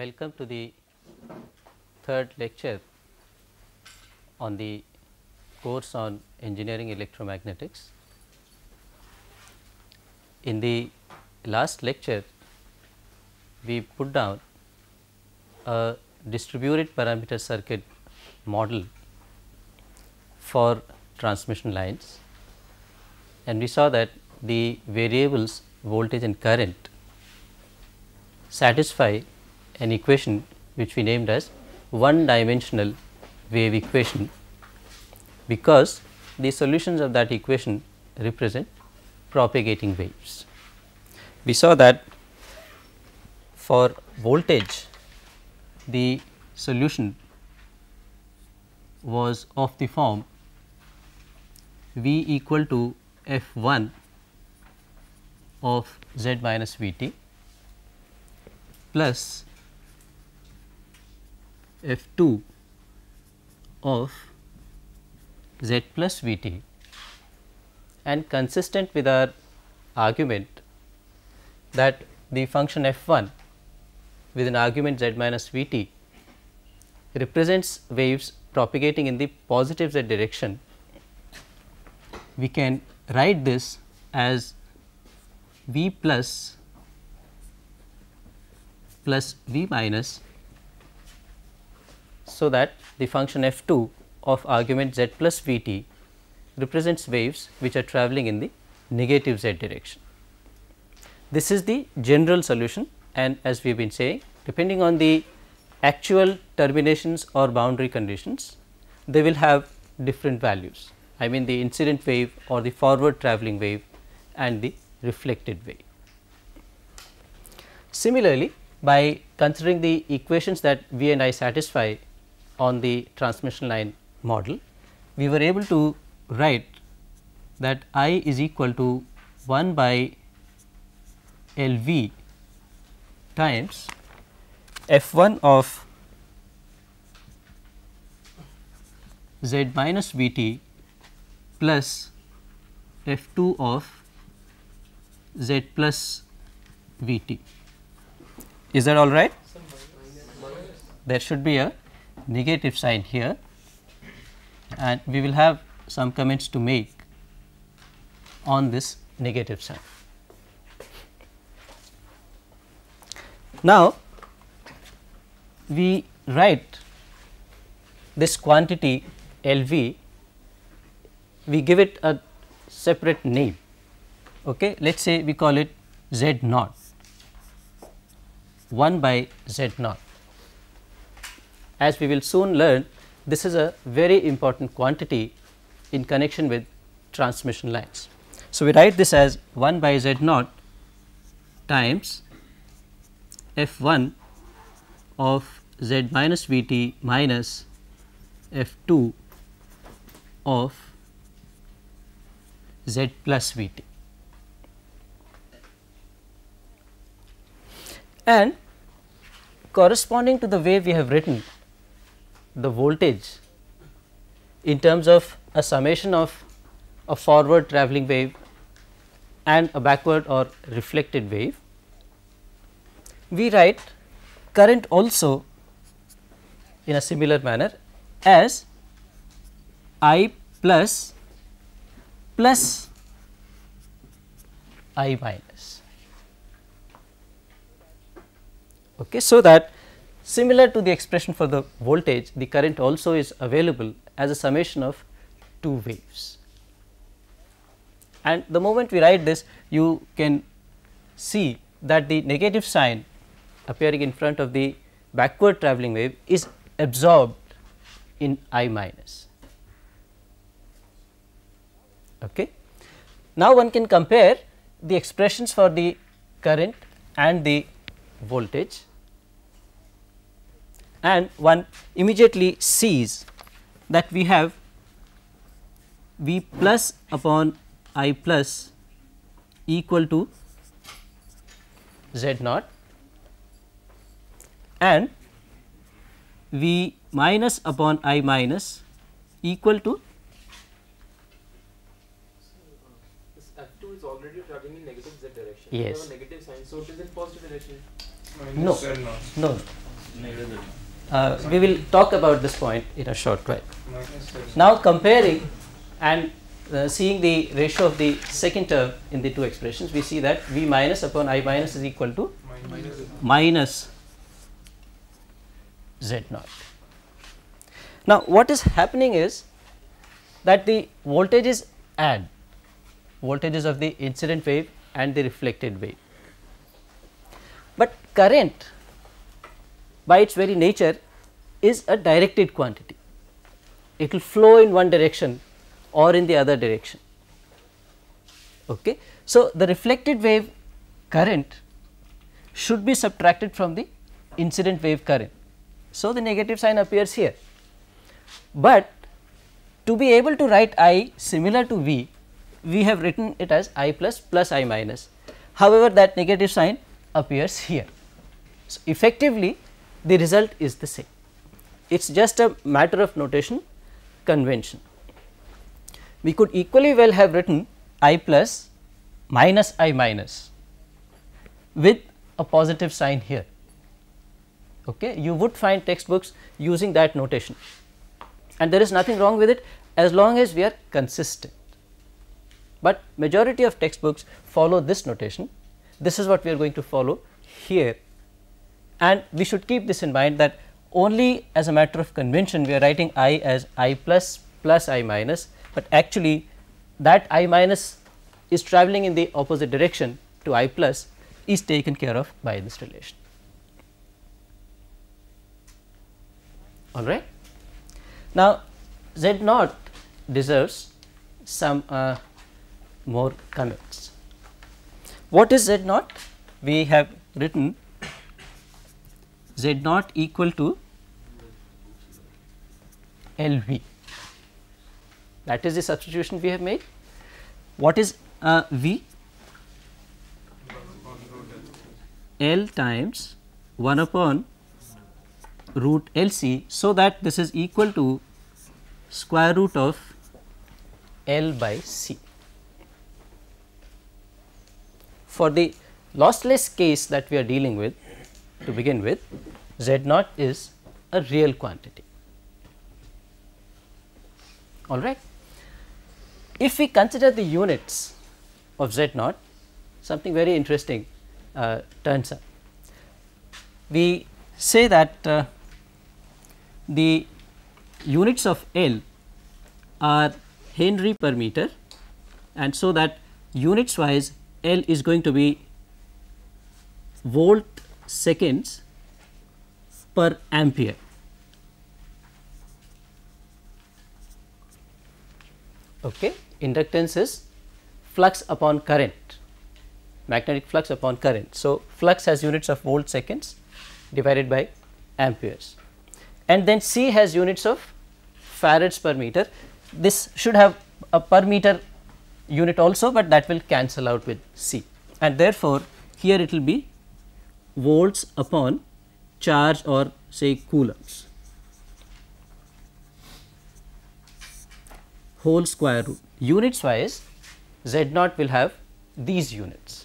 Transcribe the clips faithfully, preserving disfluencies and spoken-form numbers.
welcome to the third lecture on the course on engineering electromagnetics. In the last lecture, we put down a distributed parameter circuit model for transmission lines, and we saw that the variables voltage and current satisfy an equation which we named as one dimensional wave equation, because the solutions of that equation represent propagating waves. We saw that for voltage the solution was of the form V equal to F one of Z minus V t plus F two of Z plus V t, and consistent with our argument that the function F one with an argument Z minus V t represents waves propagating in the positive Z direction, we can write this as V plus plus V minus, so that the function F two of argument Z plus V t represents waves which are travelling in the negative Z direction. This is the general solution, and as we have been saying, depending on the actual terminations or boundary conditions, they will have different values. I mean the incident wave or the forward travelling wave and the reflected wave. Similarly, by considering the equations that V and I satisfy on the transmission line model, we were able to write that I is equal to one by L V times F one of Z minus V t plus F two of Z plus V t. Is that all right? There should be a negative sign here, and we will have some comments to make on this negative sign. Now, we write this quantity L V, we give it a separate name. Okay, let us say we call it Z naught, one by Z naught. As we will soon learn, this is a very important quantity in connection with transmission lines. So, we write this as one by Z naught times F one of Z minus V t minus F two of Z plus V t. And corresponding to the way we have written the voltage in terms of a summation of a forward travelling wave and a backward or reflected wave, we write current also in a similar manner as I plus plus I minus. Okay, so that similar to the expression for the voltage, the current also is available as a summation of two waves. And the moment we write this, you can see that the negative sign appearing in front of the backward travelling wave is absorbed in I minus. Okay. Now, one can compare the expressions for the current and the voltage, and one immediately sees that we have V plus upon I plus equal to Z naught, and V minus upon I minus equal to this F two is already traveling in negative Z direction. Yes. We have a negative sign, so it is in positive direction. No, no, Uh, we will talk about this point in a short while. Now comparing and uh, seeing the ratio of the second term in the two expressions, we see that V minus upon I minus is equal to minus, minus Z naught. Now what is happening is that the voltages add voltages of the incident wave and the reflected wave, but current by its very nature is a directed quantity. It will flow in one direction or in the other direction. Okay. So, the reflected wave current should be subtracted from the incident wave current. So, the negative sign appears here, but to be able to write I similar to V, we have written it as I plus plus I minus. However, that negative sign appears here. So, effectively the result is the same. It is just a matter of notation convention. We could equally well have written I plus minus I minus with a positive sign here. Okay. You would find textbooks using that notation, and there is nothing wrong with it as long as we are consistent, but majority of textbooks follow this notation. This is what we are going to follow here, and we should keep this in mind that only as a matter of convention we are writing I as I plus plus I minus, but actually that I minus is travelling in the opposite direction to I plus is taken care of by this relation. All right. Now, Z naught deserves some uh, more comments. What is Z naught? We have written Z naught equal to L V. That is the substitution we have made. What is uh, V? L times one upon root L C, so that this is equal to square root of L by C. For the lossless case that we are dealing with, to begin with, Z naught is a real quantity. All right. If we consider the units of Z naught, something very interesting uh, turns up. We say that uh, the units of L are Henry per meter, and so that units wise L is going to be volt seconds per ampere. Okay. Inductance is flux upon current, magnetic flux upon current. So, flux has units of volt seconds divided by amperes, and then C has units of farads per meter. This should have a per meter unit also, but that will cancel out with C, and therefore, here it will be volts upon charge or say coulombs whole square root. Units wise Z naught will have these units.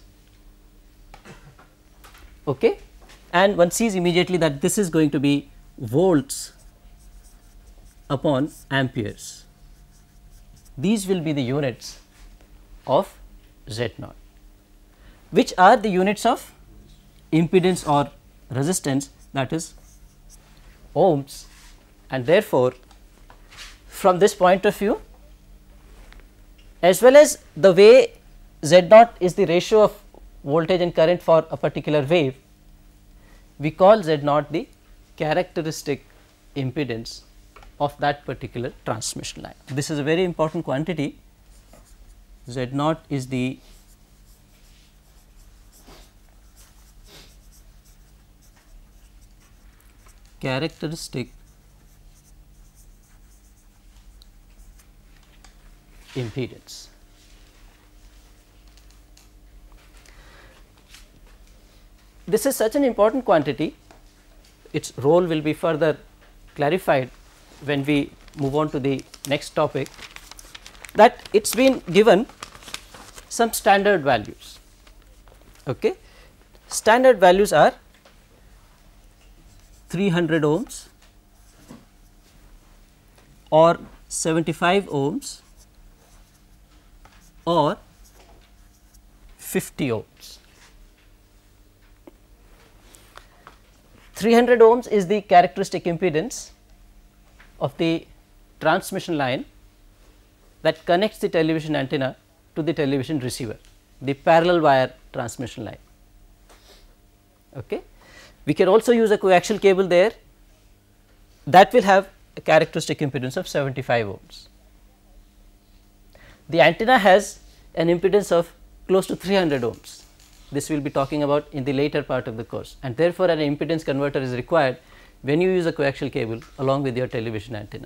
Okay. And one sees immediately that this is going to be volts upon amperes. These will be the units of Z naught, which are the units of impedance or resistance, that is ohms, and therefore, from this point of view, as well as the way Z naught is the ratio of voltage and current for a particular wave, we call Z naught the characteristic impedance of that particular transmission line. This is a very important quantity. Z naught is the characteristic impedance. This is such an important quantity, its role will be further clarified when we move on to the next topic, that it has been given some standard values. Okay. Standard values are three hundred ohms or seventy-five ohms or fifty ohms. three hundred ohms is the characteristic impedance of the transmission line that connects the television antenna to the television receiver, the parallel wire transmission line. Okay. We can also use a coaxial cable there that will have a characteristic impedance of seventy-five ohms. The antenna has an impedance of close to three hundred ohms. This we will be talking about in the later part of the course, and therefore, an impedance converter is required when you use a coaxial cable along with your television antenna.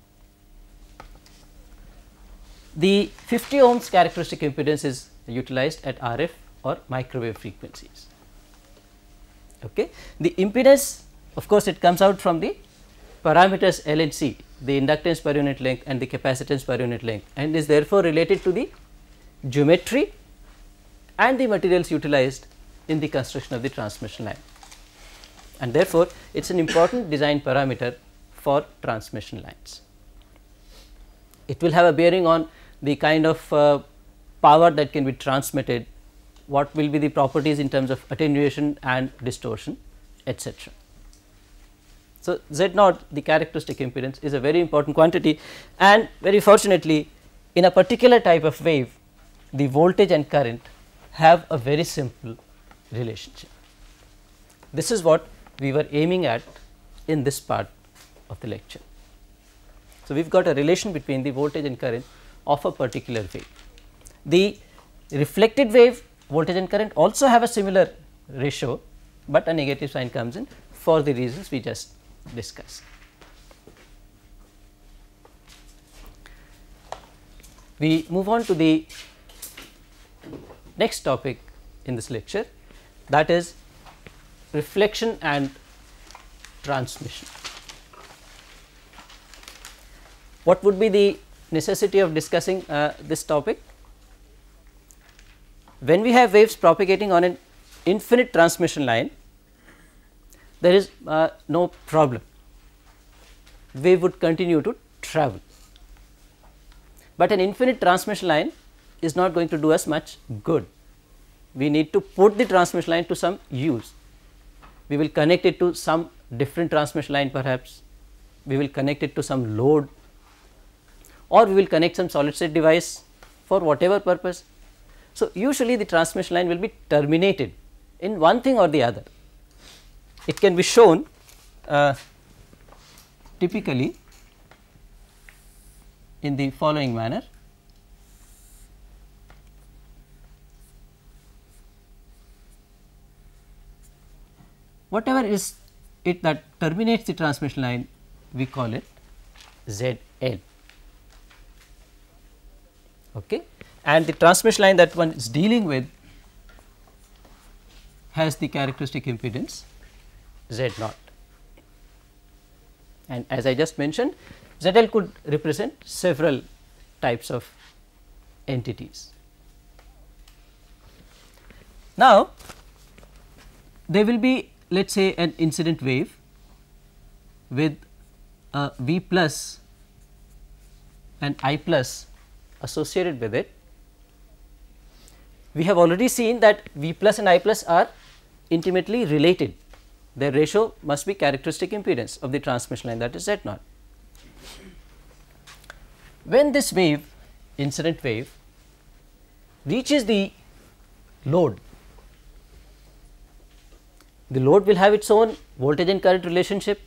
The fifty ohms characteristic impedance is utilized at R F or microwave frequencies. Okay. The impedance, of course, it comes out from the parameters L and C, the inductance per unit length and the capacitance per unit length, and is therefore related to the geometry and the materials utilized in the construction of the transmission line, and therefore, it is an important design parameter for transmission lines. It will have a bearing on the kind of uh, power that can be transmitted, what will be the properties in terms of attenuation and distortion, et cetera. So, Z naught, the characteristic impedance, is a very important quantity, and very fortunately in a particular type of wave the voltage and current have a very simple relationship. This is what we were aiming at in this part of the lecture. So, we have got a relation between the voltage and current of a particular wave. The reflected wave voltage and current also have a similar ratio, but a negative sign comes in for the reasons we just discussed. We move on to the next topic in this lecture, that is reflection and transmission. What would be the necessity of discussing uh, this topic? When we have waves propagating on an infinite transmission line, there is uh, no problem, wave would continue to travel, but an infinite transmission line is not going to do us much good. We need to put the transmission line to some use. We will connect it to some different transmission line, perhaps we will connect it to some load, or we will connect some solid state device for whatever purpose. So, usually the transmission line will be terminated in one thing or the other. It can be shown uh, typically in the following manner. Whatever is it that terminates the transmission line, we call it Z L. Okay. And the transmission line that one is dealing with has the characteristic impedance Z naught, and as I just mentioned, Z L could represent several types of entities. Now, there will be, let us say, an incident wave with a V plus and I plus associated with it. We have already seen that V plus and I plus are intimately related. Their ratio must be characteristic impedance of the transmission line, that is Z naught. When this wave, incident wave, reaches the load, the load will have its own voltage and current relationship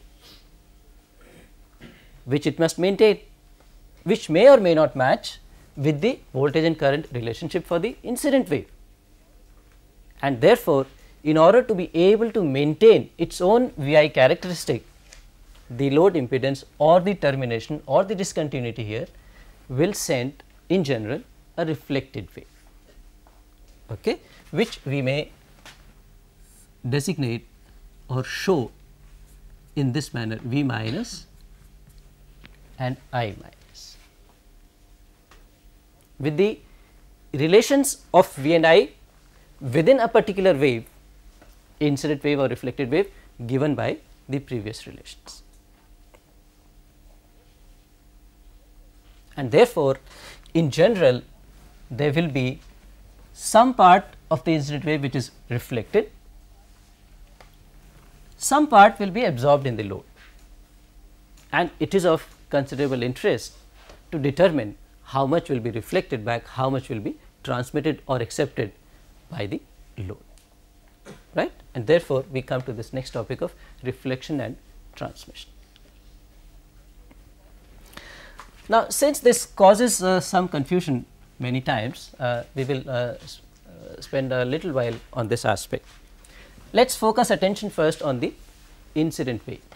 which it must maintain, which may or may not match with the voltage and current relationship for the incident wave, and therefore, in order to be able to maintain its own V I characteristic, the load impedance or the termination or the discontinuity here will send in general a reflected wave, okay, which we may designate or show in this manner, V minus and I minus. With the relations of V and I within a particular wave, incident wave or reflected wave, given by the previous relations. And therefore, in general there will be some part of the incident wave which is reflected, some part will be absorbed in the load, and it is of considerable interest to determine how much will be reflected back, how much will be transmitted or accepted by the load, right. And therefore, we come to this next topic of reflection and transmission. Now, since this causes uh, some confusion many times, uh, we will uh, spend a little while on this aspect. Let us focus attention first on the incident wave.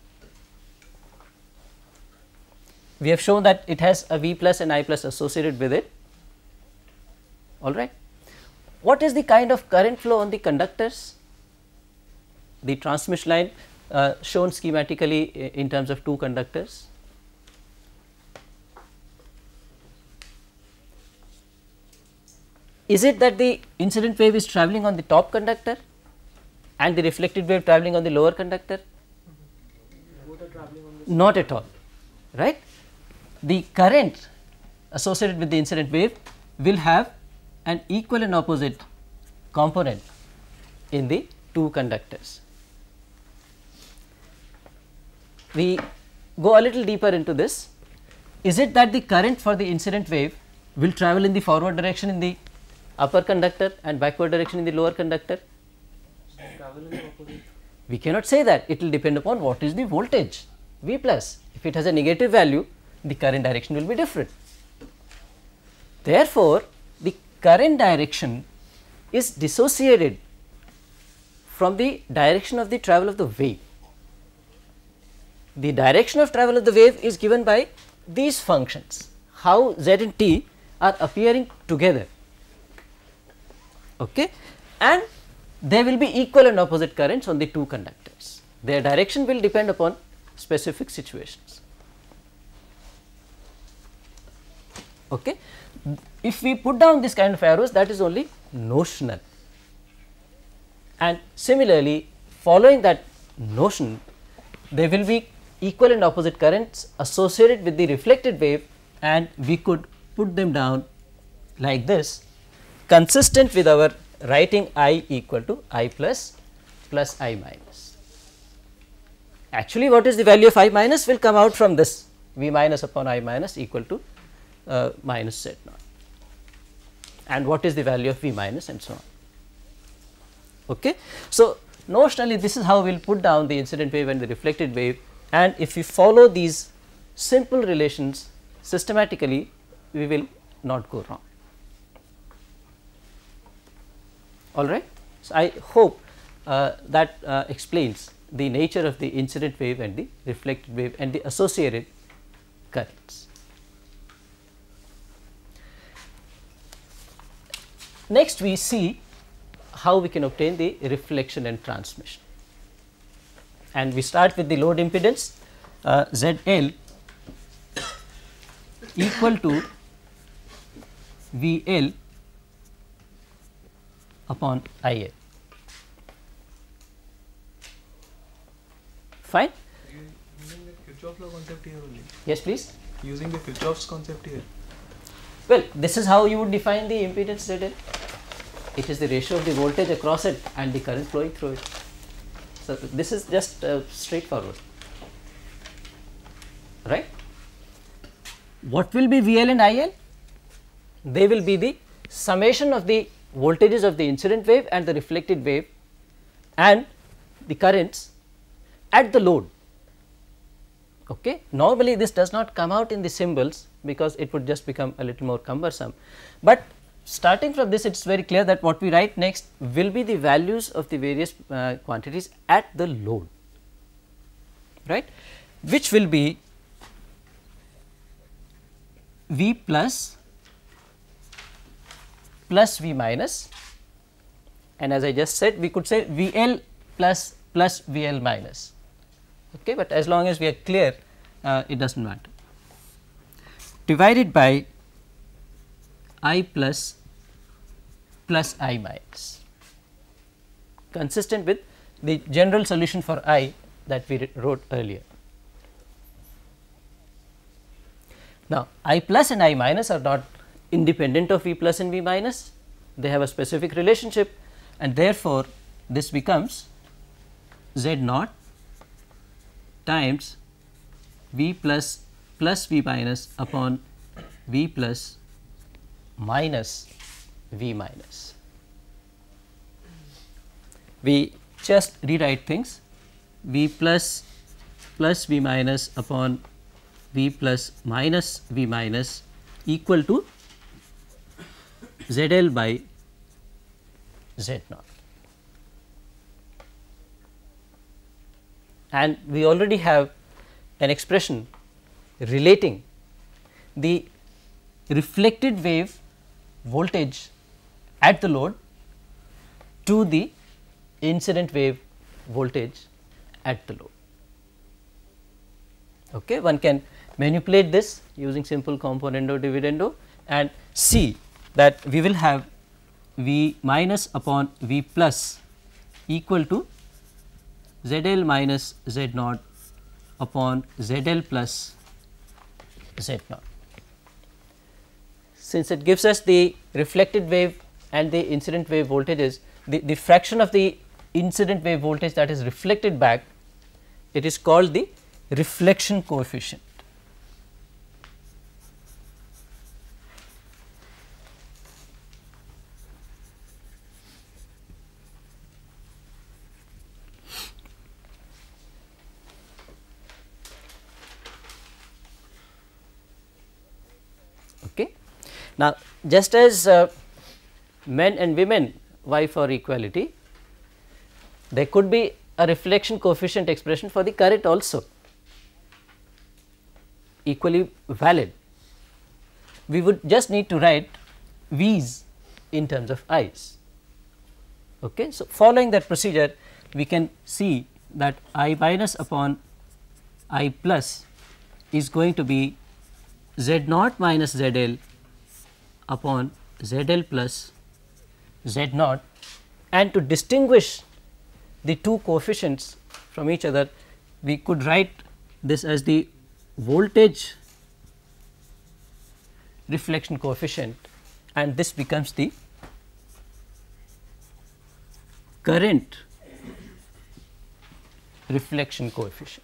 We have shown that it has a V plus and I plus associated with it, all right. What is the kind of current flow on the conductors? The transmission line uh, shown schematically in terms of two conductors. Is it that the incident wave is travelling on the top conductor and the reflected wave travelling on the lower conductor? Both are traveling on this. Not at all, right. The current associated with the incident wave will have an equal and opposite component in the two conductors. We go a little deeper into this. Is it that the current for the incident wave will travel in the forward direction in the upper conductor and backward direction in the lower conductor? Travel in the opposite. We cannot say that. It will depend upon what is the voltage V plus. If it has a negative value, the current direction will be different. Therefore, the current direction is dissociated from the direction of the travel of the wave. The direction of travel of the wave is given by these functions, how Z and T are appearing together, okay, and there will be equal and opposite currents on the two conductors. Their direction will depend upon specific situations. Okay. If we put down this kind of arrows, that is only notional, and similarly following that notion, there will be equal and opposite currents associated with the reflected wave, and we could put them down like this, consistent with our writing I equal to I plus plus I minus. Actually, what is the value of I minus will come out from this V minus upon I minus equal to uh, minus Z naught, and what is the value of V minus and so on. Okay. So, notionally this is how we will put down the incident wave and the reflected wave, and if we follow these simple relations systematically, we will not go wrong. All right. So, I hope uh, that uh, explains the nature of the incident wave and the reflected wave and the associated currents. Next, we see how we can obtain the reflection and transmission, and we start with the load impedance uh, Z L equal to V L upon I L. Fine. Using the Kirchhoff's law concept here only. Yes, please. Using the Kirchhoff's concept here. Well, this is how you would define the impedance Z L. It is the ratio of the voltage across it and the current flowing through it. So, this is just uh, straightforward, right. What will be V L and I L? They will be the summation of the voltages of the incident wave and the reflected wave and the currents at the load. Okay. Normally, this does not come out in the symbols because it would just become a little more cumbersome, but starting from this, it is very clear that what we write next will be the values of the various uh, quantities at the load, right, which will be V plus plus V minus, and as I just said, we could say V L plus plus V L minus, okay, but as long as we are clear, uh, it does not matter, divided by I plus plus I minus, consistent with the general solution for I that we wrote earlier. Now, I plus and I minus are not independent of V plus and V minus, they have a specific relationship, and therefore, this becomes Z naught times V plus plus V minus upon V plus minus V minus. We just rewrite things, V plus plus V minus upon V plus minus V minus equal to Z L by Z naught. And we already have an expression relating the reflected wave voltage at the load to the incident wave voltage at the load. Okay. One can manipulate this using simple componendo dividendo and see that we will have V minus upon V plus equal to Z L minus Z naught upon Z L plus Z naught. Since it gives us the reflected wave and the incident wave voltages, the, the fraction of the incident wave voltage that is reflected back, it is called the reflection coefficient. Okay. Now, just as uh, men and women vie for equality, there could be a reflection coefficient expression for the current also, equally valid. We would just need to write V's in terms of I's. Okay. So, following that procedure, we can see that I minus upon I plus is going to be Z naught minus Z L upon Z L plus Z naught, and to distinguish the two coefficients from each other, we could write this as the voltage reflection coefficient, and this becomes the current reflection coefficient.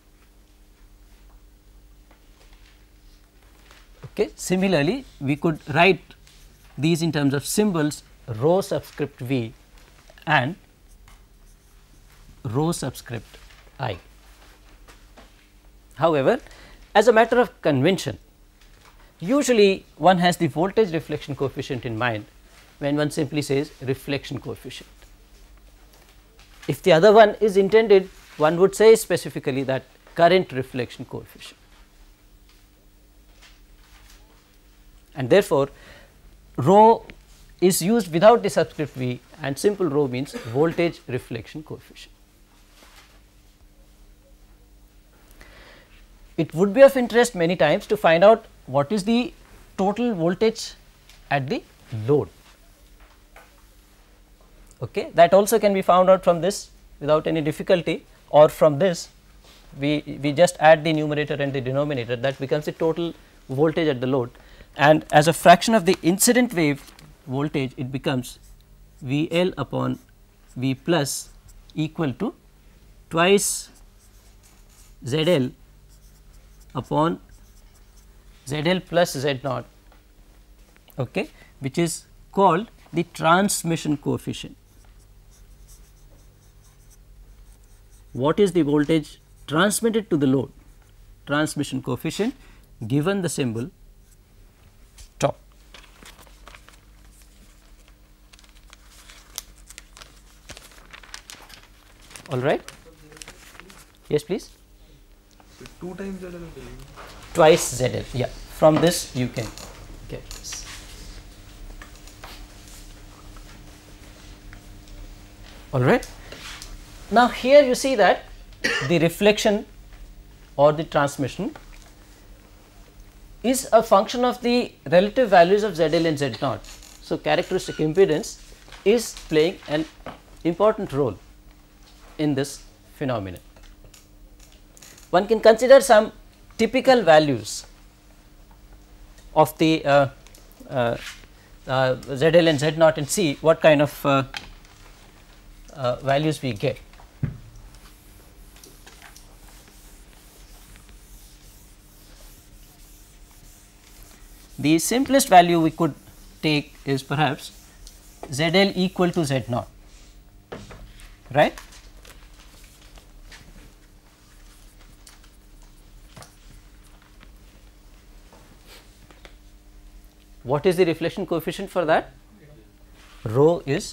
Okay. Similarly, we could write these in terms of symbols rho subscript V and rho subscript I. However, as a matter of convention, usually one has the voltage reflection coefficient in mind when one simply says reflection coefficient. If the other one is intended, one would say specifically that current reflection coefficient. And therefore, rho is used without the subscript V, and simple rho means voltage reflection coefficient. It would be of interest many times to find out what is the total voltage at the load. Okay. That also can be found out from this without any difficulty, or from this we, we just add the numerator and the denominator, that becomes the total voltage at the load, and as a fraction of the incident wave voltage it becomes V L upon V plus equal to twice Z L upon Z L plus Z naught, okay, which is called the transmission coefficient. What is the voltage transmitted to the load? Transmission coefficient given the symbol tau. All right. Yes, please. Two times Z L. Twice Z L. Yeah. From this you can get this. All right. Now, here you see that the reflection or the transmission is a function of the relative values of Z L and Z naught. So, characteristic impedance is playing an important role in this phenomenon. one can consider some typical values of the uh, uh, uh, Z L and Z naught and see what kind of uh, uh, values we get. The simplest value we could take is perhaps Z L equal to Z naught, right. What is the reflection coefficient for that? Rho is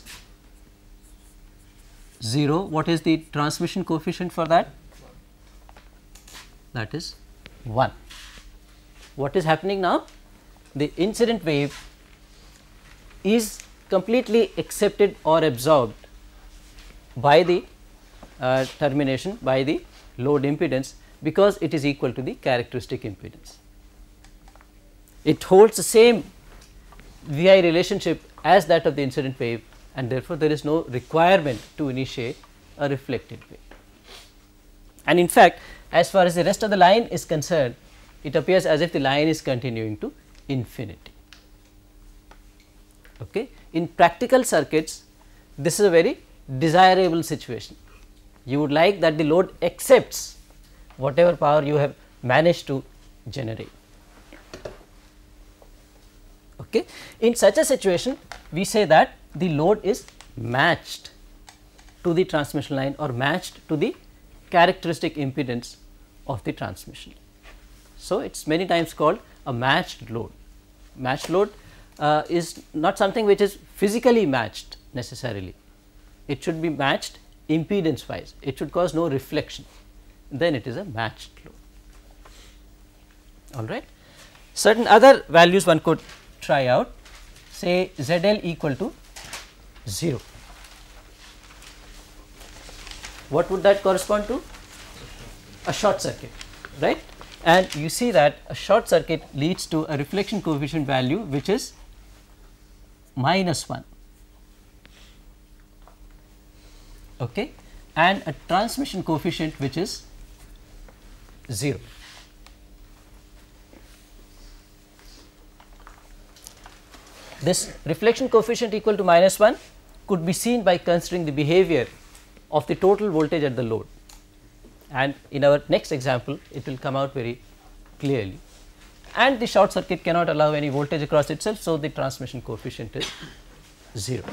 zero. What is the transmission coefficient for that? That is one. What is happening now? The incident wave is completely accepted or absorbed by the uh, termination, by the load impedance, because it is equal to the characteristic impedance. It holds the same V I relationship as that of the incident wave, and therefore, there is no requirement to initiate a reflected wave. And in fact, as far as the rest of the line is concerned, it appears as if the line is continuing to infinity. Okay. In practical circuits, this is a very desirable situation. You would like that the load accepts whatever power you have managed to generate. Okay. In such a situation, we say that the load is matched to the transmission line or matched to the characteristic impedance of the transmission. So, it is many times called a matched load. Matched load uh, is not something which is physically matched necessarily. It should be matched impedance wise, it should cause no reflection, then it is a matched load. All right. Certain other values one could try out, say Z L equal to zero. What would that correspond to? A short circuit, right. And you see that a short circuit leads to a reflection coefficient value which is minus one, okay, and a transmission coefficient which is zero. This reflection coefficient equal to minus one could be seen by considering the behavior of the total voltage at the load, and in our next example it will come out very clearly. And the short circuit cannot allow any voltage across itself, so the transmission coefficient is zero.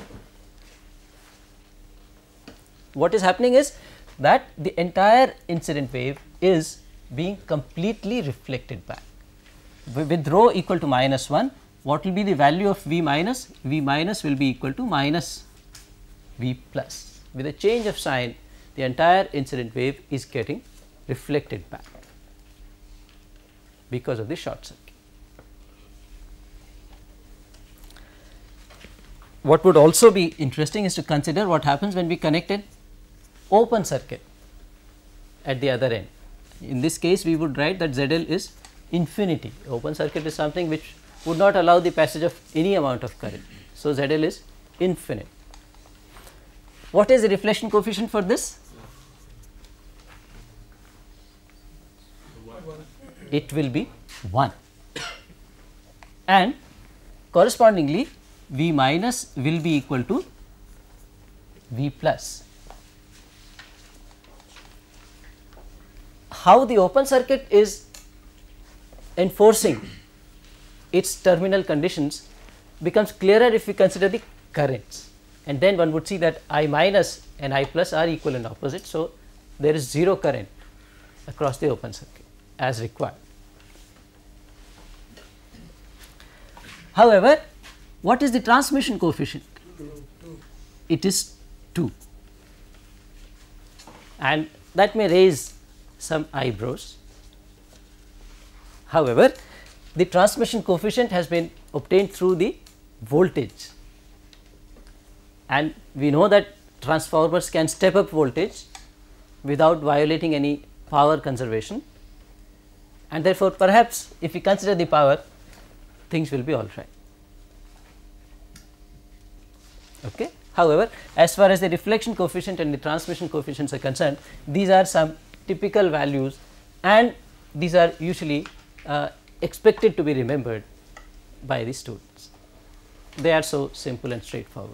What is happening is that the entire incident wave is being completely reflected back. With rho equal to minus one, what will be the value of V minus? V minus will be equal to minus V plus. With a change of sign, the entire incident wave is getting reflected back because of the short circuit. What would also be interesting is to consider what happens when we connect an open circuit at the other end. In this case, we would write that Z L is infinity. Open circuit is something which would not allow the passage of any amount of current. So, Z L is infinite. What is the reflection coefficient for this? It will be one, and correspondingly V minus will be equal to V plus. How the open circuit is enforcing its terminal conditions becomes clearer if we consider the currents, and then one would see that I minus and I plus are equal and opposite. So, there is zero current across the open circuit as required. However, what is the transmission coefficient? It is two, and that may raise some eyebrows. However, the transmission coefficient has been obtained through the voltage, and we know that transformers can step up voltage without violating any power conservation, and therefore, perhaps if we consider the power, things will be all right. Okay. However, as far as the reflection coefficient and the transmission coefficients are concerned, these are some typical values and these are usually uh, expected to be remembered by the students. They are so simple and straightforward.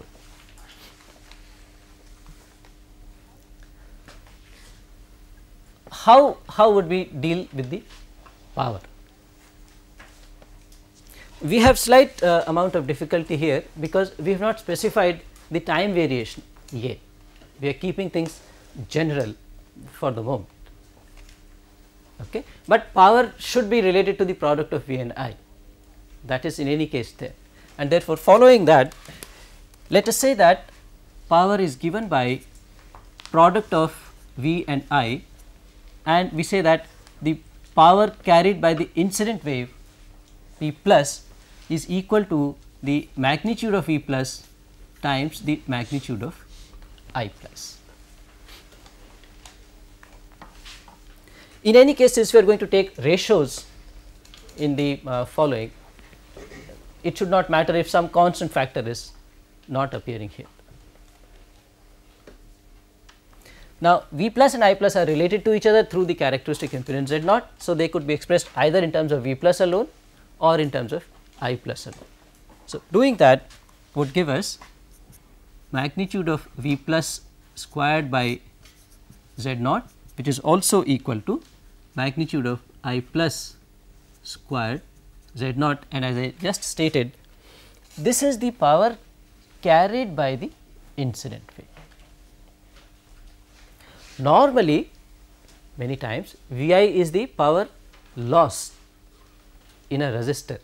How, how would we deal with the power? We have slight uh, amount of difficulty here because we have not specified the time variation yet. We are keeping things general for the moment, okay. But power should be related to the product of V and I, that is in any case there, and therefore, following that, let us say that power is given by product of V and I, and we say that the power carried by the incident wave P plus is equal to the magnitude of V plus times the magnitude of I plus. In any case, since we are going to take ratios in the uh, following, it should not matter if some constant factor is not appearing here. Now, V plus and I plus are related to each other through the characteristic impedance Z naught. So, they could be expressed either in terms of V plus alone or in terms of I plus alone. So, doing that would give us magnitude of V plus squared by Z naught, which is also equal to magnitude of I plus squared Z naught, and as I just stated, this is the power carried by the incident wave. Normally, many times V I is the power loss in a resistor.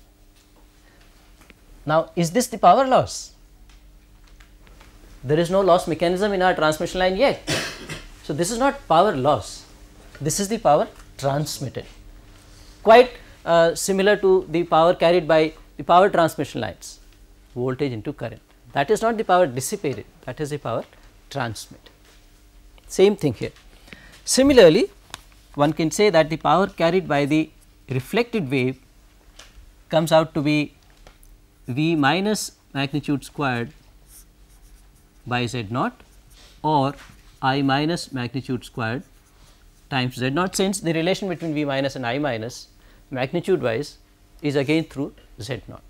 Now, is this the power loss? There is no loss mechanism in our transmission line yet. So, this is not power loss, this is the power transmitted, quite uh, similar to the power carried by the power transmission lines, voltage into current. That is not the power dissipated, that is the power transmitted. Same thing here. Similarly, one can say that the power carried by the reflected wave comes out to be V minus magnitude squared by Z naught or I minus magnitude squared times Z naught, since the relation between V minus and I minus magnitude wise is again through Z naught.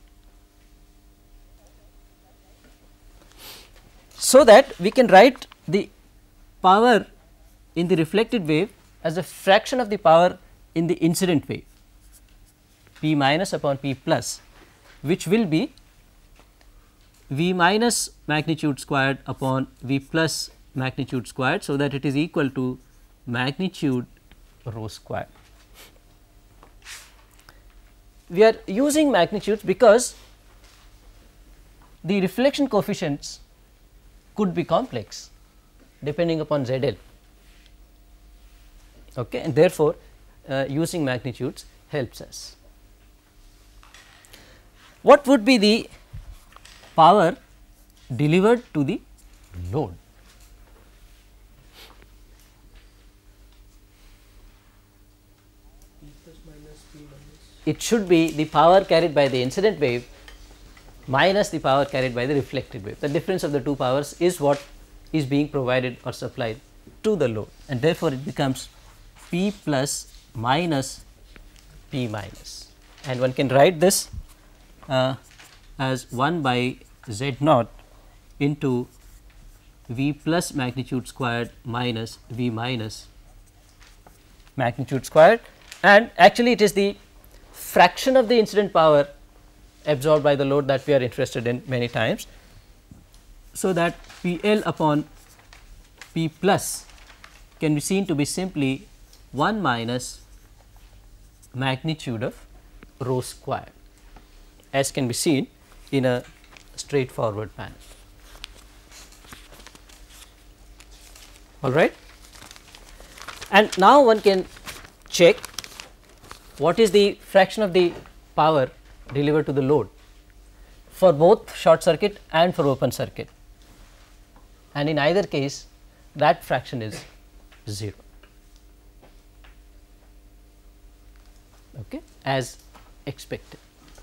So that we can write the power in the reflected wave as a fraction of the power in the incident wave, P minus upon P plus, which will be V minus magnitude squared upon V plus magnitude squared. So, that it is equal to magnitude rho squared. We are using magnitudes because the reflection coefficients could be complex depending upon Z L, okay, and therefore, uh, using magnitudes helps us. What would be the power delivered to the load? P plus minus P minus. It should be the power carried by the incident wave minus the power carried by the reflected wave. The difference of the two powers is what is being provided or supplied to the load, and therefore, it becomes P plus minus P minus, and one can write this uh, as one by Z naught into V plus magnitude squared minus V minus magnitude squared, and actually it is the fraction of the incident power absorbed by the load that we are interested in many times. So, that P L upon P plus can be seen to be simply one minus magnitude of rho squared, as can be seen in a straightforward manner. All right. And now, one can check what is the fraction of the power delivered to the load for both short circuit and for open circuit, and in either case that fraction is zero, okay, as expected.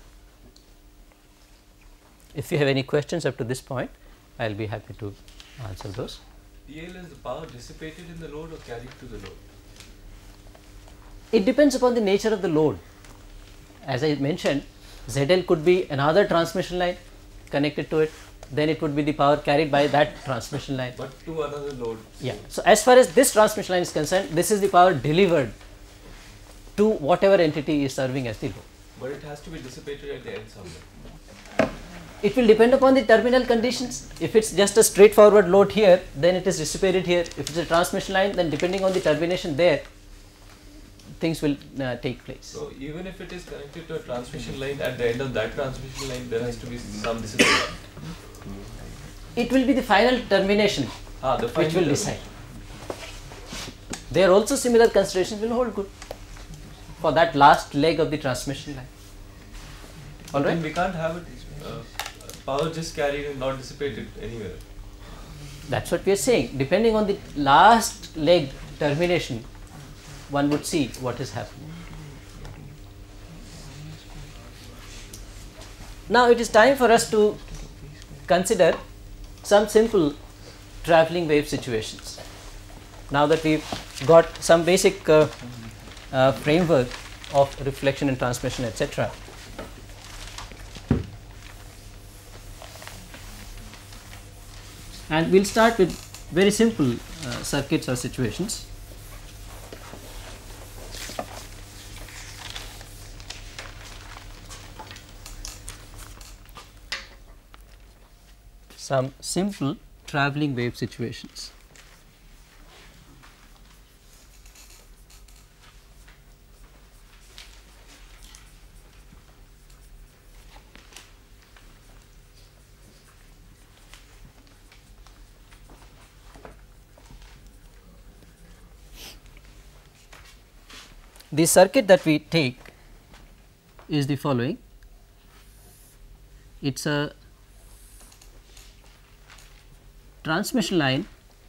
If you have any questions up to this point, I will be happy to answer those. P L is the power dissipated in the load or carried to the load? It depends upon the nature of the load. As I mentioned, Z L could be another transmission line connected to it, then it would be the power carried by that transmission line. But to another load. Yeah. So, as far as this transmission line is concerned, this is the power delivered to whatever entity is serving as the load. But it has to be dissipated at the end somewhere. It will depend upon the terminal conditions. If it is just a straightforward load here, then it is dissipated here. If it is a transmission line, then depending on the termination there, things will uh, take place. So even if it is connected to a transmission line, at the end of that transmission line, there has to be some dissipation. It will be the final termination Ah, the final which will decide. There also similar considerations will hold good for that last leg of the transmission line. All right. Then we can't have it. Uh, power just carried and not dissipated anywhere. That's what we are saying. Depending on the last leg termination, one would see what is happening. Now it is time for us to consider some simple travelling wave situations. Now that we've got some basic uh, uh, framework of reflection and transmission, et cetera. And we'll start with very simple uh, circuits or situations. Some simple travelling wave situations. The circuit that we take is the following. It is a transmission line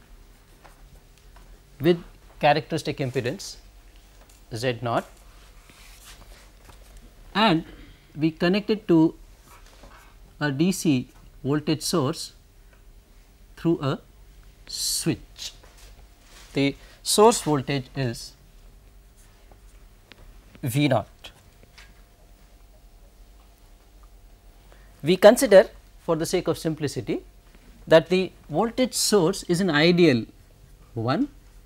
with characteristic impedance Z naught, and we connect it to a D C voltage source through a switch. The source voltage is V naught. We consider, for the sake of simplicity, that the voltage source is an ideal one,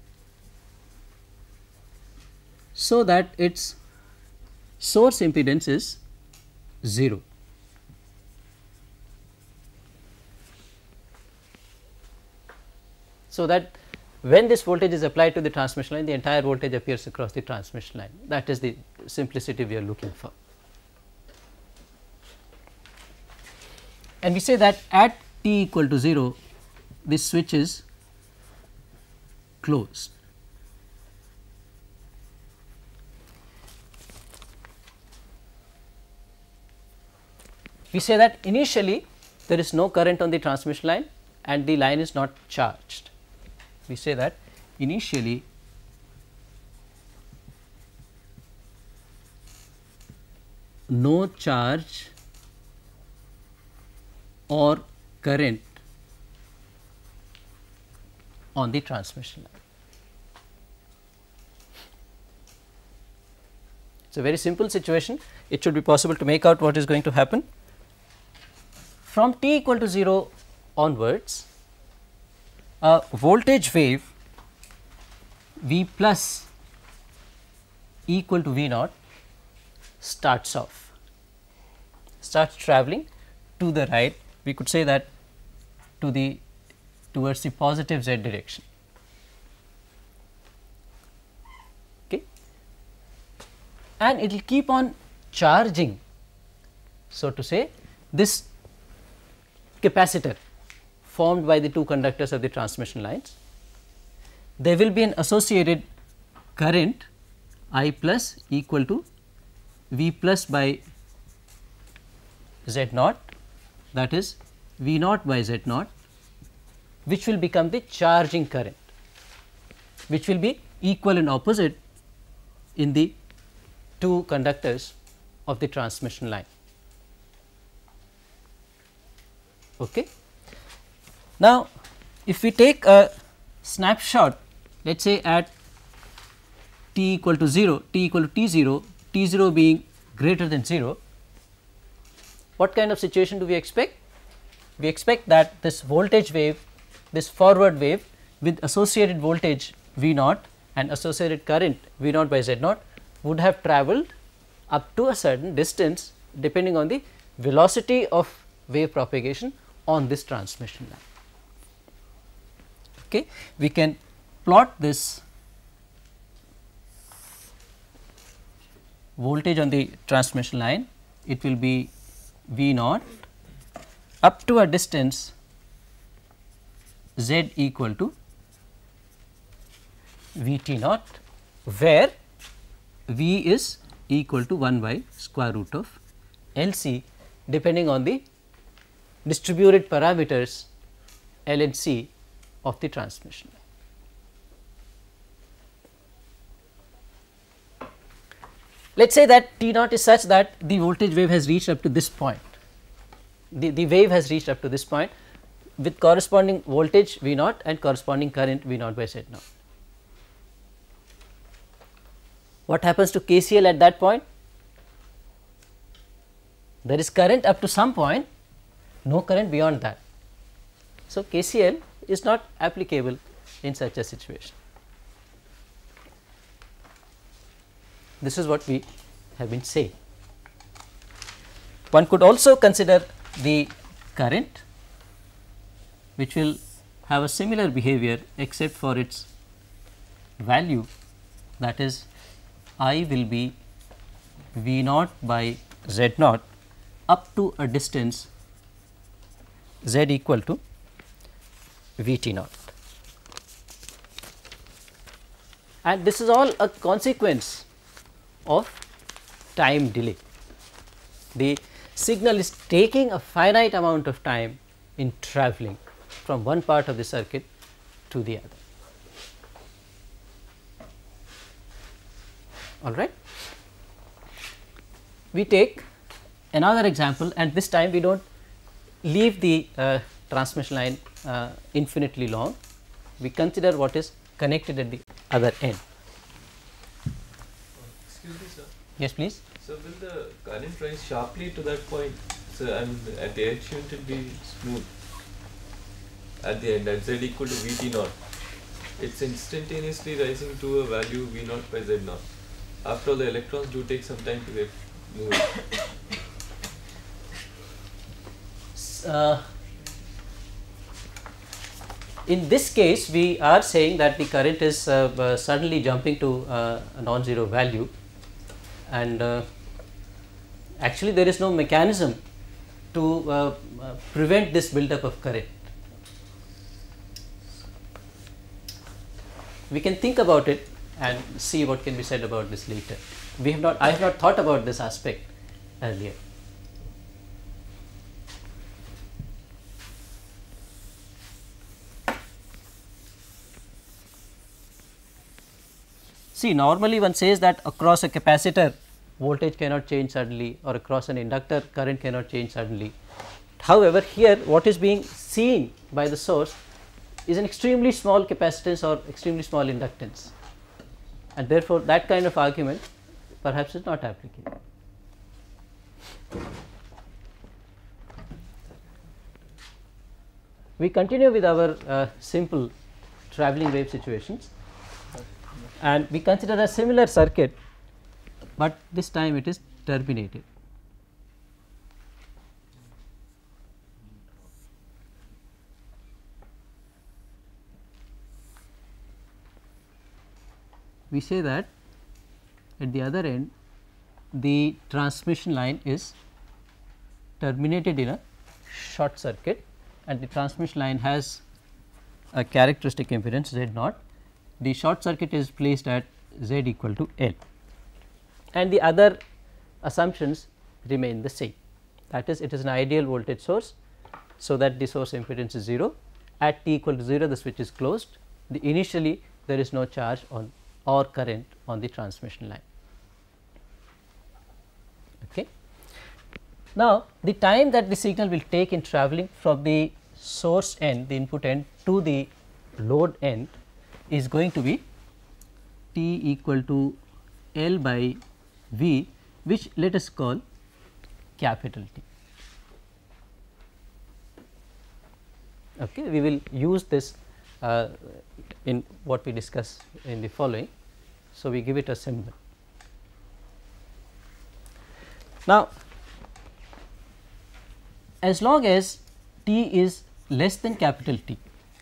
so that its source impedance is zero. So that when this voltage is applied to the transmission line, the entire voltage appears across the transmission line. That is the simplicity we are looking for. And we say that at t equal to zero, this switch is closed. We say that initially there is no current on the transmission line and the line is not charged. We say that initially no charge or current on the transmission line. It is a very simple situation. It should be possible to make out what is going to happen. From t equal to zero onwards, a voltage wave V plus equal to V naught starts off, starts travelling to the right. We could say that to the towards the positive z direction. Okay. And it will keep on charging, so to say, this capacitor formed by the two conductors of the transmission lines. There will be an associated current I plus equal to V plus by Z naught, that is V naught by Z naught, which will become the charging current, which will be equal and opposite in the two conductors of the transmission line. Okay. Now, if we take a snapshot, let us say at t equal to zero, t equal to t zero, t zero being greater than zero, what kind of situation do we expect? We expect that this voltage wave, this forward wave with associated voltage V naught and associated current V naught by Z naught would have travelled up to a certain distance depending on the velocity of wave propagation on this transmission line. Okay. We can plot this voltage on the transmission line, it will be V naught up to a distance Z equal to V T naught, where V is equal to one by square root of L C depending on the distributed parameters L and C of the transmission line. Let us say that T naught is such that the voltage wave has reached up to this point, the, the wave has reached up to this point with corresponding voltage V naught and corresponding current V naught by Z naught. What happens to K C L at that point? There is current up to some point, no current beyond that. So, K C L is not applicable in such a situation. This is what we have been saying. One could also consider the current, which will have a similar behavior except for its value, that is I will be V naught by Z naught up to a distance Z equal to V T naught. And this is all a consequence of time delay. The signal is taking a finite amount of time in travelling from one part of the circuit to the other. All right. We take another example, and this time we do not leave the uh, transmission line uh, infinitely long. We consider what is connected at the other end. Excuse me, sir. Yes, please. So, will the current rise sharply to that point? So, and at the end, shouldn't it be smooth? At the end, at Z equal to V T naught, it's instantaneously rising to a value V naught by Z naught. After all, the electrons do take some time to get moved. Uh, in this case, we are saying that the current is uh, uh, suddenly jumping to uh, a non-zero value, and uh, actually there is no mechanism to uh, uh, prevent this build-up of current. We can think about it and see what can be said about this later. We have not, I have not thought about this aspect earlier. See, normally one says that across a capacitor voltage cannot change suddenly, or across an inductor current cannot change suddenly. However, here what is being seen by the source is an extremely small capacitance or extremely small inductance, and therefore, that kind of argument perhaps is not applicable. We continue with our uh, simple travelling wave situations, and we consider a similar circuit, but this time it is terminated. We say that at the other end the transmission line is terminated in a short circuit, and the transmission line has a characteristic impedance Z naught. The short circuit is placed at Z equal to L, and the other assumptions remain the same. That is, it is an ideal voltage source, so that the source impedance is zero. At t equal to zero, the switch is closed. The initially there is no charge on or current on the transmission line. Okay. Now, the time that the signal will take in travelling from the source end, the input end, to the load end is going to be t equal to L by V, which let us call capital T. Okay. We will use this uh, in what we discuss in the following. So, we give it a symbol. Now, as long as t is less than capital T,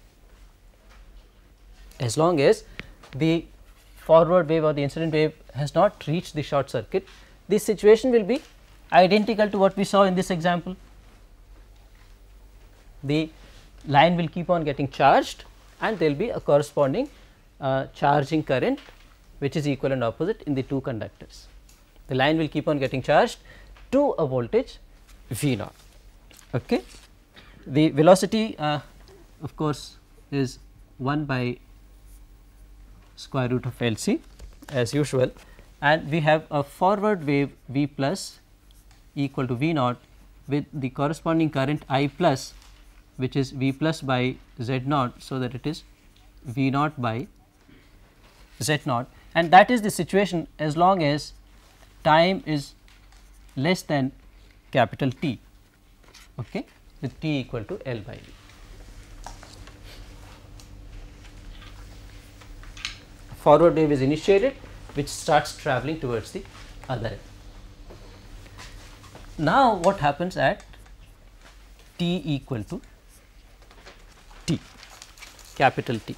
as long as the forward wave or the incident wave has not reached the short circuit, this situation will be identical to what we saw in this example. The line will keep on getting charged and there will be a corresponding uh, charging current which is equal and opposite in the two conductors. The line will keep on getting charged to a voltage V naught. Okay. The velocity uh, of course is one by square root of L C as usual, and we have a forward wave V plus equal to V naught with the corresponding current I plus, which is V plus by Z naught. So, that it is V naught by Z naught, and that is the situation as long as time is less than capital T, okay, with T equal to L by V. Forward wave is initiated, which starts travelling towards the other end. Now, what happens at T equal to T, capital T?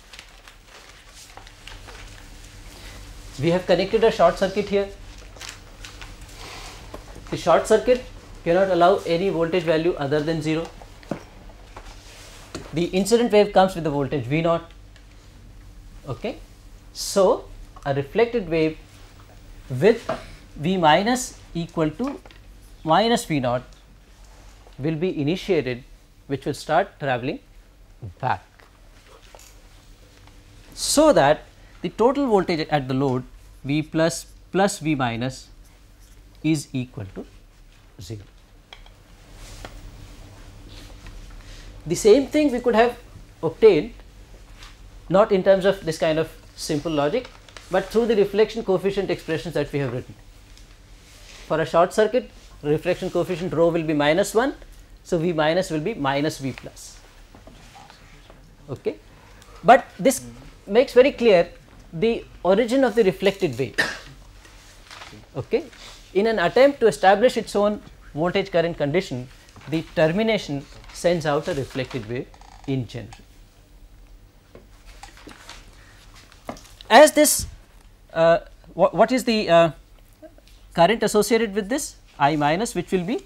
We have connected a short circuit here. The short circuit cannot allow any voltage value other than zero. The incident wave comes with the voltage V naught. Okay. So, a reflected wave with V minus equal to minus V naught will be initiated, which will start travelling back, so that the total voltage at the load V plus plus V minus is equal to zero. The same thing we could have obtained not in terms of this kind of simple logic, but through the reflection coefficient expressions that we have written. For a short circuit, reflection coefficient rho will be minus one. So, V minus will be minus V plus. Okay. But this makes very clear the origin of the reflected wave. Okay. In an attempt to establish its own voltage current condition, the termination sends out a reflected wave in general. As this, uh, what, what is the uh, current associated with this? I minus, which will be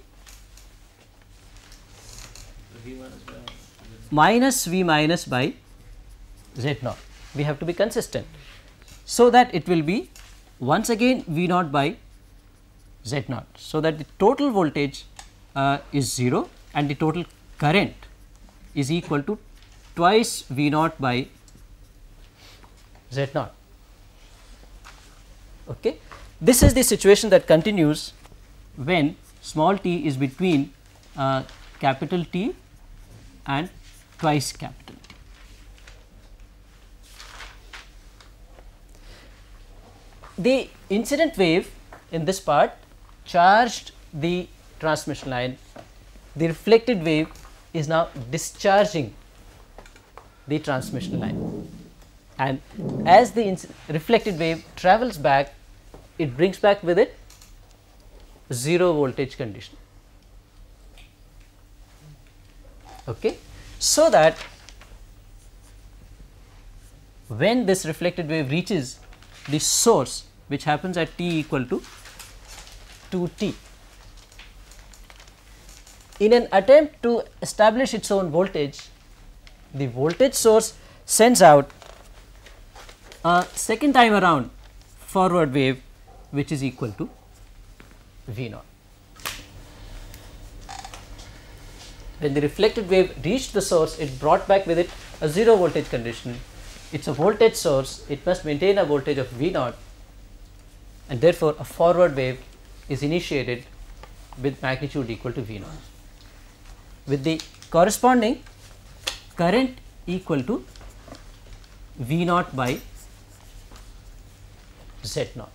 minus V minus by Z naught. We have to be consistent, so that it will be once again V naught by Z naught. So, that the total voltage uh, is zero and the total current is equal to twice V naught by Z naught. Okay. This is the situation that continues when small t is between uh, capital T and twice capital T. The incident wave in this part charged the transmission line. The reflected wave is now discharging the transmission line, and as the reflected wave travels back, it brings back with it zero voltage condition. Okay. So, that when this reflected wave reaches the source, which happens at t equal to two t, in an attempt to establish its own voltage, the voltage source sends out a second time around forward wave, which is equal to V naught. When the reflected wave reached the source, it brought back with it a zero voltage condition. It is a voltage source, it must maintain a voltage of V naught, and therefore, a forward wave is initiated with magnitude equal to V naught, with the corresponding current equal to V naught by Z naught.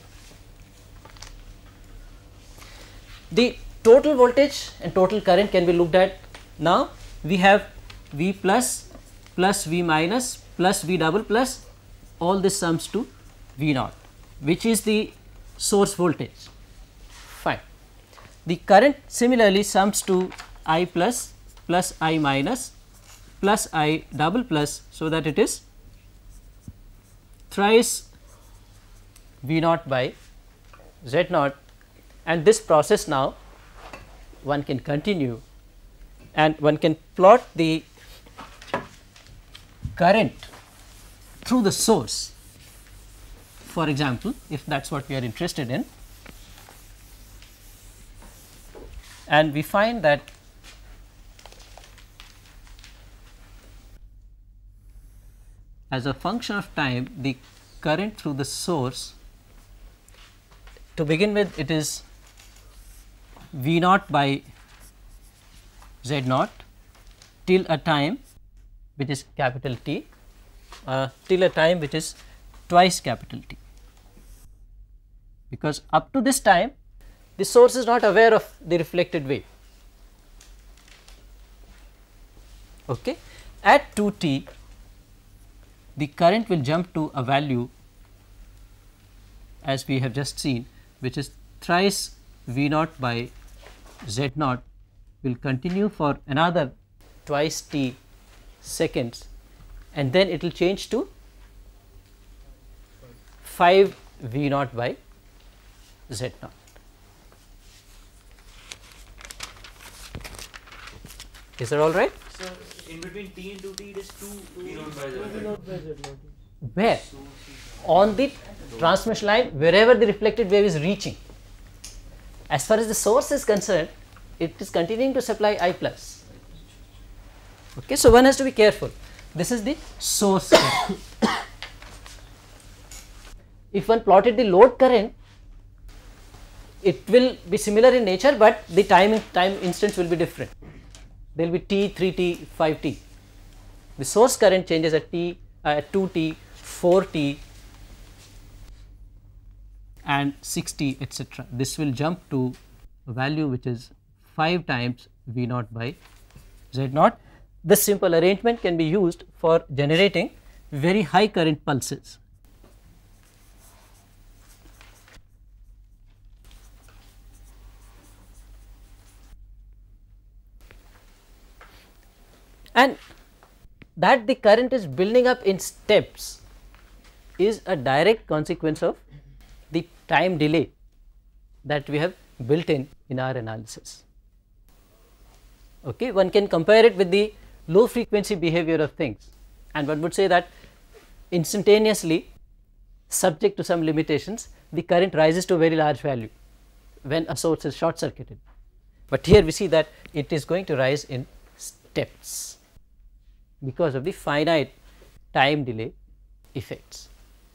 The total voltage and total current can be looked at now. We have V plus plus V minus plus V double plus all this sums to V naught, which is the source voltage. Fine. The current similarly sums to I plus plus I minus plus I double plus, so that it is thrice V naught by Z naught, and this process now one can continue and one can plot the current through the source, for example, if that is what we are interested in, and we find that as a function of time the current through the source, to begin with it is V naught by Z naught till a time which is capital T, uh, till a time which is twice capital T, because up to this time the source is not aware of the reflected wave. Okay. At two T the current will jump to a value, as we have just seen, which is thrice V naught by Z naught, will continue for another twice T seconds, and then it will change to five V naught by Z naught. Is that all right? So in between T and two T it is two V naught by Z naught. Where? On the transmission line, wherever the reflected wave is reaching. As far as the source is concerned, it is continuing to supply I plus. Okay, so one has to be careful. This is the source current. If one plotted the load current, it will be similar in nature, but the time time instance will be different. There will be T, three T, five T. The source current changes at T, uh, at two T, four T and six T, et cetera. This will jump to a value which is five times V naught by Z naught. This simple arrangement can be used for generating very high current pulses. And that the current is building up in steps is a direct consequence of the time delay that we have built in in our analysis. Okay, one can compare it with the low frequency behavior of things, and one would say that instantaneously, subject to some limitations, the current rises to a very large value when a source is short circuited. But here we see that it is going to rise in steps because of the finite time delay effects.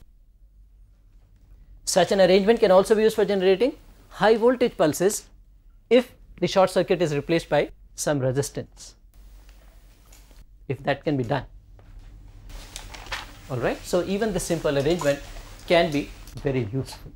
Such an arrangement can also be used for generating high voltage pulses if the short circuit is replaced by some resistance, if that can be done. All right. So, even the simple arrangement can be very useful.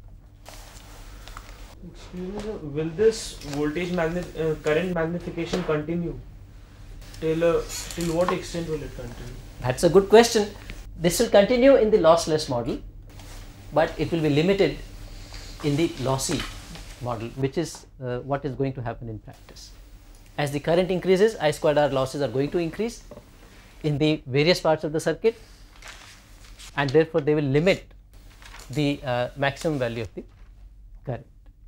Excuse me, sir, will this voltage magnet uh, current magnification continue? Till uh, till what extent will it continue? That's a good question. This will continue in the lossless model, but it will be limited in the lossy model, which is uh, what is going to happen in practice. As the current increases, I squared R losses are going to increase in the various parts of the circuit, and therefore they will limit the uh, maximum value of the current.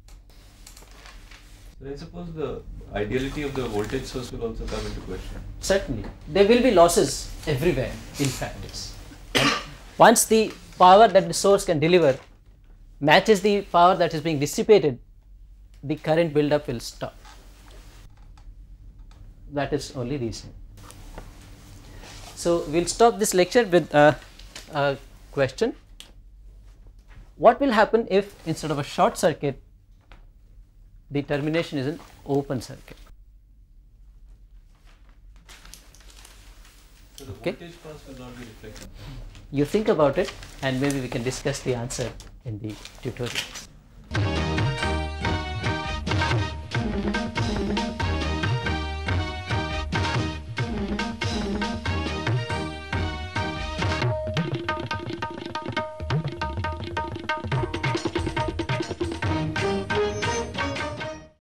So I suppose the ideality of the voltage source will also come into question. Certainly, there will be losses everywhere in practice. And once the power that the source can deliver matches the power that is being dissipated, the current buildup will stop. That is only reason. So, we will stop this lecture with a, a question. What will happen if instead of a short circuit, the termination is an open circuit? So the Okay. voltage pass will not be reflected. You think about it, and maybe we can discuss the answer in the tutorial.